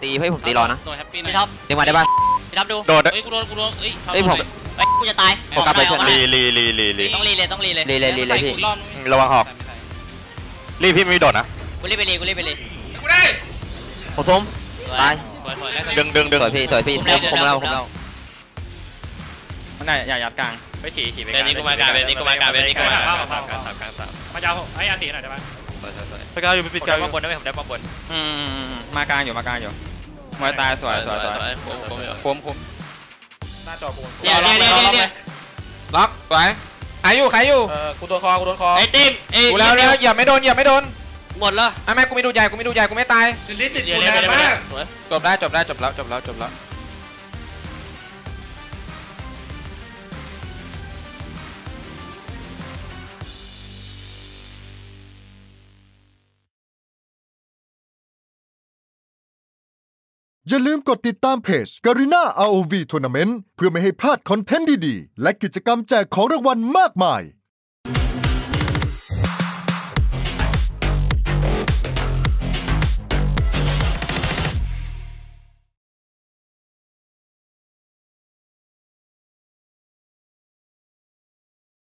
ตีให้ผมตีรอนะโดนแฮปปี้พี่ท็อปดึงมาได้ป่ะพี่ท็อปดูโดดเฮ้ยกูโดนเอ้ยเฮ้ยผมกูจะตายโฟกัสไปช่วยลีต้องรีเลยต้องรีเลยรีเลยพี่ระวังออกรีพี่ไม่มีโดดนะกูรีบไปรีกูได้ผมส้มตายสวยแล้วดึงสวยพี่ผมเล่ามันน่าอย่ายัดกลางไปฉีไปเบนนี้กูมากลางเบนนี้กูมากลางเบนนี้กูมากลางสามมาเจ้าไอ้อันตีหน่อยได้ไหมสกายอยู่ปิดผมกลางได้ป้อมบนได้ไหมผมได้ป้อมบนมากลางอยู่มวยตายสวยคุ้มหน้าจอกูเนี่ยล็อกสวยหายอยู่กูโดนคอไอ้ติมกูแล้วเหยียบไม่โดนหมดแล้วแม่กูไม่ดูใหญ่กูไม่ตายลิ้นติดกูนานมากจบแล้วอย่าลืมกดติดตามเพจ Garena ROV Tournament เพื่อไม่ให้พลาดคอนเทนต์ดีๆและกิจกรรมแจกของรางวัลมากมาย